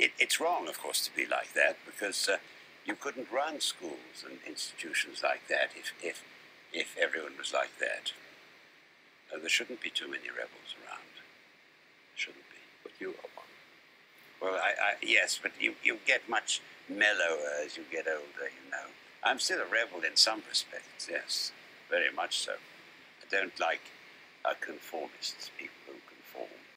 It's wrong, of course, to be like that, because you couldn't run schools and institutions like that if everyone was like that. There shouldn't be too many rebels around. Shouldn't be. But you are one. Well, yes, but you get much mellower as you get older, you know. I'm still a rebel in some respects, yes, very much so. I don't like conformists, people who conform.